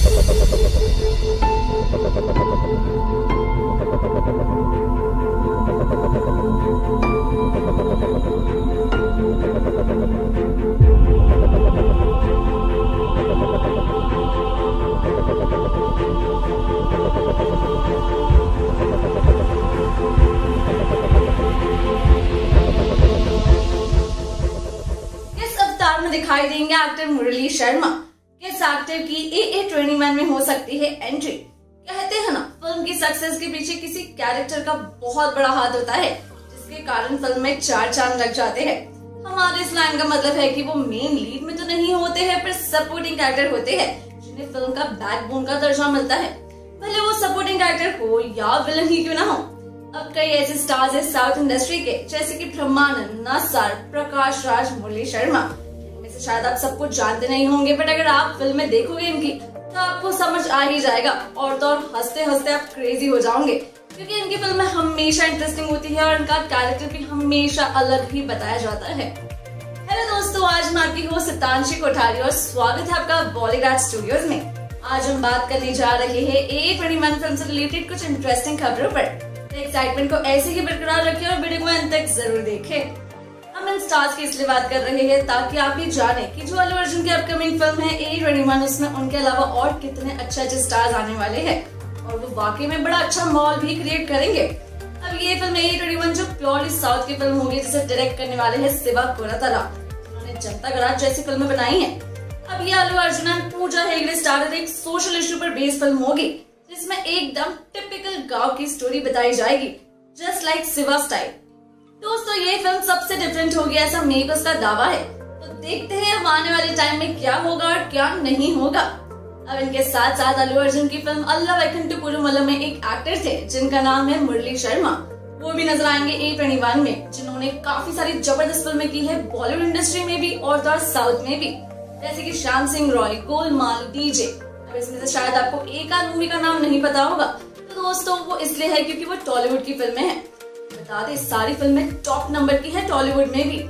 दिखाई देंगे एक्टर मुरली शर्मा। किस एक्टर की AA21 में हो सकती है एंट्री? कहते हैं ना, फिल्म की सक्सेस के पीछे किसी कैरेक्टर का बहुत बड़ा हाथ होता है, जिसके कारण फिल्म में 4 चांद लग जाते हैं। हमारे इस लाइन का मतलब है कि वो मेन लीड में तो नहीं होते हैं, पर सपोर्टिंग कैरेक्टर होते हैं जिन्हें फिल्म का बैकबोन का दर्जा मिलता है, भले वो सपोर्टिंग कैरेक्टर हो या विलन ही क्यों ना हो। अब कई ऐसे स्टार्स हैं साउथ इंडस्ट्री के, जैसे कि ब्रह्मानंद, नस्सर, प्रकाश राज, मुरली शर्मा। शायद आप सब कुछ जानते नहीं होंगे, बट अगर आप फिल्म में देखोगे इनकी तो आपको समझ आ ही जाएगा, और तो और हंसते हंसते आप क्रेजी हो जाओगे, क्योंकि इनकी फिल्म में हमेशा इंटरेस्टिंग होती है और इनका कैरेक्टर भी हमेशा अलग ही बताया जाता है। हेलो दोस्तों, आज मैं आपकी होस्ट सितांशी कोठारी और स्वागत है आपका बॉलीवुड स्टूडियोज में। आज हम बात करने जा रहे हैं AA21 फिल्म से रिलेटेड कुछ इंटरेस्टिंग खबरों पर। एक्साइटमेंट को ऐसे ही बरकरार रखें और वीडियो को अंत तक जरूर देखें। हम इन स्टार्स की इसलिए बात कर रहे हैं ताकि आप भी जाने कि जो अल्लू अर्जुन की अपकमिंग फिल्म है AA21, उसमें उनके अलावा और कितने अच्छे स्टार्स आने वाले हैं और वो वाकई में बड़ा अच्छा माहौल भी क्रिएट करेंगे। अब ये फिल्म AA21 जो प्योरली साउथ की फिल्म होगी, जिसे डायरेक्ट करने वाले हैं शिवा कोरातला, उन्होंने जनता गराज जैसी फिल्में बनाई है। अब ये अल्लू अर्जुन एंड पूजा हेगड़े स्टारर एक सोशल इशू पर बेस्ड फिल्म होगी, जिसमें एकदम टिपिकल गाँव की स्टोरी बताई जाएगी, जस्ट लाइक शिवा स्टाइल। दोस्तों, ये फिल्म सबसे डिफरेंट होगी, ऐसा मेकर्स का दावा है। तो देखते हैं अब आने वाले टाइम में क्या होगा और क्या नहीं होगा। अब इनके साथ साथ अल्लू अर्जुन की फिल्म अल्ला वैकुंठपुरमलम में एक एक्टर थे जिनका नाम है मुरली शर्मा, वो भी नजर आएंगे AA21 में, जिन्होंने काफी सारी जबरदस्त फिल्में की है बॉलीवुड इंडस्ट्री में भी और तो साउथ में भी, जैसे कि श्याम सिंह रॉय, गोलमाल, डीजे। अब इसमें से शायद आपको एक आध मूवी का नाम नहीं पता होगा, तो दोस्तों वो इसलिए है क्योंकि वो टॉलीवुड की फिल्में हैं। बता दें, सारी फिल्में टॉप नंबर की है टॉलीवुड में भी।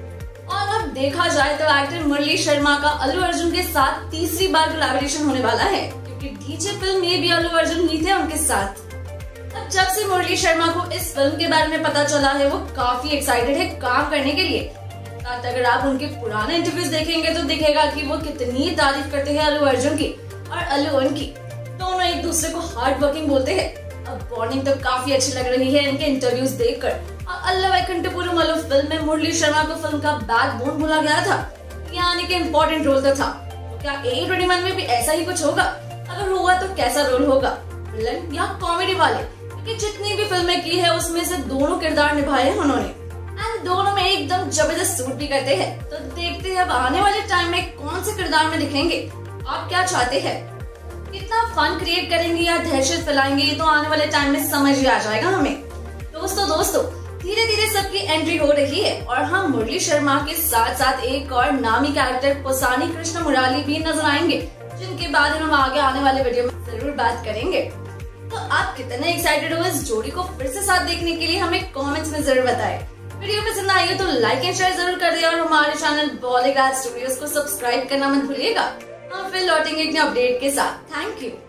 और अब देखा जाए तो एक्टर मुरली शर्मा का अल्लू अर्जुन के साथ तीसरी बार कोलैबोरेशन होने वाला है, क्योंकि डीजे फिल्म में भी अल्लू अर्जुन ही थे उनके साथ। अब जब से मुरली शर्मा को इस फिल्म के बारे में पता चला है, वो काफी एक्साइटेड है काम करने के लिए। अगर आप उनके पुराने इंटरव्यूज देखेंगे तो दिखेगा कि वो कितनी तारीफ करते हैं अल्लू अर्जुन की और अल्लू उनकी। दोनों एक दूसरे को हार्ड वर्किंग बोलते हैं। अब बॉन्डिंग तो काफी अच्छी लग रही है इनके इंटरव्यूज देखकर। अल्ला वैकुंठपुरमलम फिल्म में मुरली शर्मा को फिल्म का बैकबोन बोला गया था, यानी कि इम्पोर्टेंट रोल तो था। क्या AA21 में भी ऐसा ही कुछ होगा? अगर होगा तो कैसा रोल होगा, विलन या कॉमेडी वाले? क्योंकि जितनी भी फिल्में की है उसमें से दोनों किरदार निभाए हैं उन्होंने, एंड दोनों में एकदम जबरदस्त सूट भी करते हैं। तो देखते हैं अब आने वाले टाइम में कौन से किरदार में दिखेंगे। आप क्या चाहते हैं? कितना फन क्रिएट करेंगे या दहशत फैलाएंगे, ये तो आने वाले टाइम में समझ ही आ जाएगा हमें। दोस्तों धीरे धीरे सबकी एंट्री हो रही है और हम मुरली शर्मा के साथ साथ एक और नामी कैरेक्टर पोसानी कृष्ण मुराली भी नजर आएंगे, जिनके बारे में हम आगे आने वाले वीडियो में जरूर बात करेंगे। तो आप कितने एक्साइटेड हो इस जोड़ी को फिर से साथ देखने के लिए, हमें कमेंट्स में जरूर बताएं। वीडियो पसंद आई हो तो लाइक एंड शेयर जरूर कर दिया और हमारे चैनल बॉलीवुड स्टूडियोज को सब्सक्राइब करना मत भूलिएगा। हम फिर लौटेंगे एक नए अपडेट के साथ। Thank you.